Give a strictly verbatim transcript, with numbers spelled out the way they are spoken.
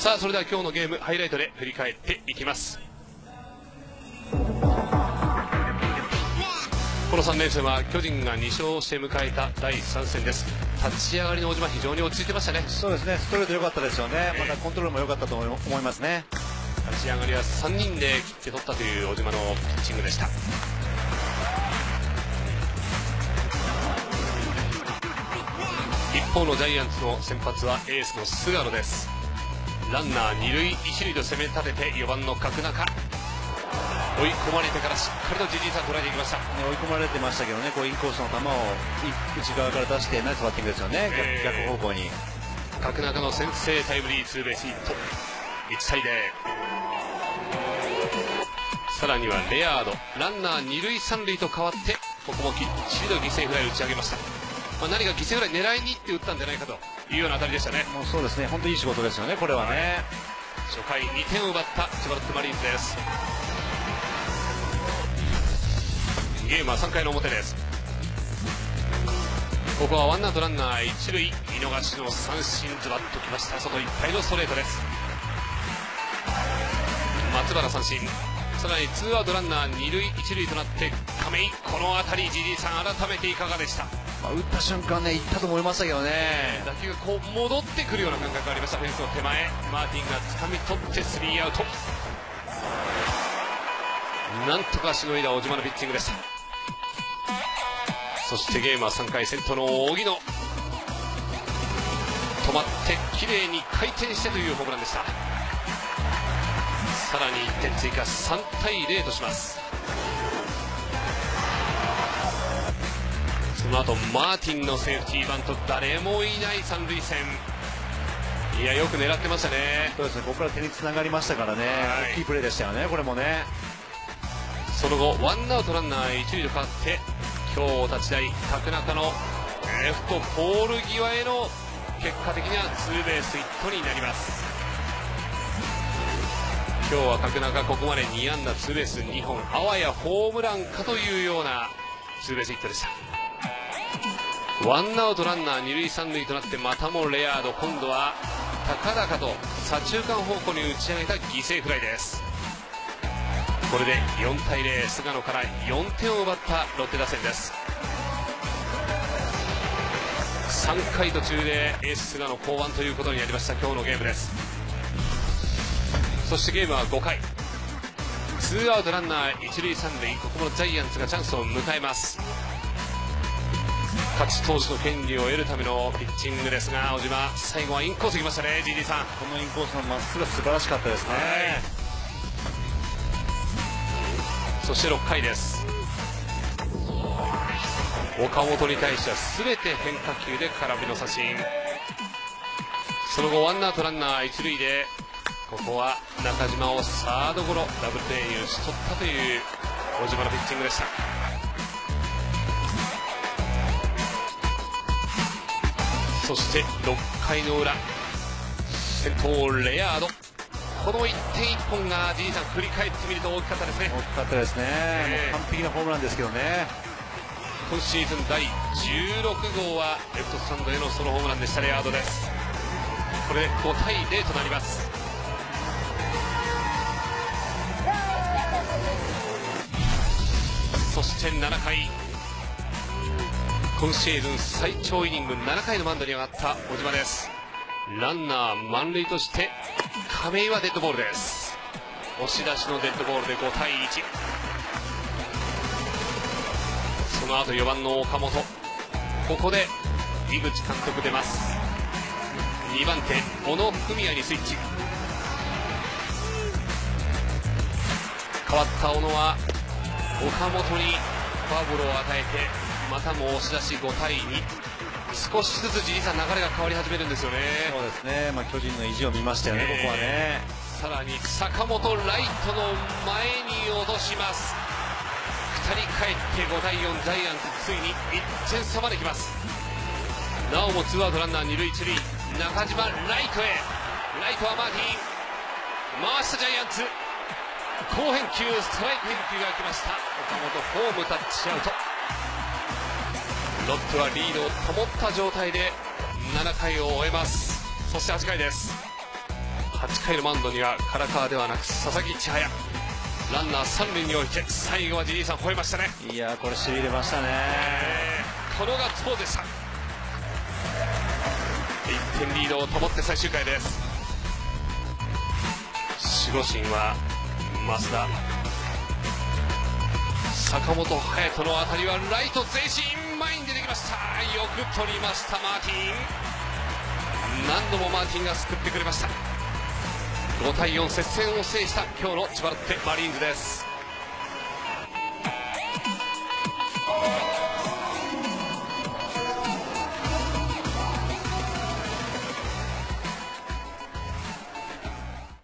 さあそれでは今日のゲームハイライトで振り返っていきます。このさん連戦は巨人がに勝して迎えただいさん戦です。立ち上がりの小島、非常に落ち着いてましたね。 そうですね、ストレート良かったですよね。またコントロールも良かったと思いますね。 立ち上がりはさんにんで切って取ったという小島のピッチングでした。一方のジャイアンツの先発はエースの菅野です。ランナーに塁いち塁と攻め立ててよばんの角中、追い込まれてからしっかりとジジイさん捉えていきました。 ね、追い込まれてましたけどね、こうインコースの球を内側から出してナイスバッティングですよね、えー、逆, 逆方向に。 角中の先制タイムリーツーベースヒット、いちたいゼロ。さらにはレアード、ランナーに塁さん塁と変わってここもきっちりと犠牲フライを打ち上げました。まあ、何か犠牲フライ狙いにって打ったんじゃないかというような当たりでしたね。 もうそうですね、本当にいい仕事ですよね、これはね。 初回にてんを奪った千葉ロッテマリーンズです。ゲームはさんかいの表です。ここはワンアウトランナーいち塁、見逃しの三振、ズバッときました。外いっぱいのストレートです。松原三振、さらにツーアウトランナーに塁いち塁となって亀井、この辺りジジイさん改めていかがでした？ まあ、打った瞬間ね、いったと思いましたけどね。 打球がこう戻ってくるような感覚がありました。フェンスの手前、マーティンが掴み取ってスリーアウト。なんとかしのいだ小島のピッチングでした。そしてゲームはさんかい、先頭の荻野、止まってきれいに回転してというホームランでした。さらにいってん追加、さんたいゼロとします。その後マーティンのセーフティーバント、誰もいない三塁線、いやよく狙ってましたね。 そうですね、ここから手につながりましたからね、はい、大きいプレーでしたよね、これもね。 その後ワンアウトランナーいち塁と変わって今日立ち台、角中のレフトポール際への結果的にはツーベースヒットになります。今日は角中ここまでに安打ツーベースにほん、あわやホームランかというようなツーベースヒットでした。ワンアウトランナーに塁さん塁となってまたもレアード、今度は高々と左中間方向に打ち上げた犠牲フライです。これでよんたいゼロ、菅野からよんてんを奪ったロッテ打線です。さんかい途中でエース菅野降板ということになりました今日のゲームです。そしてゲームはごかい、ツーアウトランナーいち塁さん塁、ここもジャイアンツがチャンスを迎えます。勝ち投手の権利を得るためのピッチングですが、小島最後はインコースきましたね。 ジーディー さん、 このインコースのまっすぐは素晴らしかったですね。 そしてろっかいです。岡本に対しては全て変化球で空振りの三振。その後ワンアウトランナーいち塁でここは中島をサードゴロ、ダブルプレーに打ち取ったという小島のピッチングでした。そしてろっかいの裏、先頭レアード、このいってんいっぽんがジーさん振り返ってみると大きかったですね。 大きかったですね、えー、完璧なホームランですけどね。 今シーズンだいじゅうろくごうはレフトスタンドへのソロホームランでした。レアードです。これでごたいゼロとなります。そしてななかい、今シーズン最長イニングななかいのマウンドに上がった小島です。ランナー満塁として亀井はデッドボールです。押し出しのデッドボールでごたいいち。その後よばんの岡本、ここで井口監督出ます。にばん手小野文也にスイッチ。変わった小野は岡本にフォアボールを与えてまたも押し出しごたいに。少しずつじいさん流れが変わり始めるんですよね。 そうですね、まあ、巨人の意地を見ましたよね、えー、ここはね。 さらに坂本ライトの前に落とします。ふたりかえってごたいよん、ジャイアンツついにいってん差まできます。なおもツーアウトランナーに塁いち塁、中島ライトへ、ライトはマーティン回したジャイアンツ、好返球、ストライク返球が来ました。岡本ホームタッチアウト。ロッテはリードを保った状態でななかいを終えます。そしてはちかいです。 はちかいのマウンドには唐川ではなく佐々木千早、ランナーさん塁に置いて最後はジリーさん吠えましたね。 いやこれしびれましたね、 えー、このガッツポーズでした。いってんリードを保って最終回です。守護神は増田、坂本勇人の当たりはライト前進、前に出てきました。よく取りましたマーティン、何度もマーティンが救ってくれました。ごたいよん接戦を制した今日の千葉ロッテマリーンズです。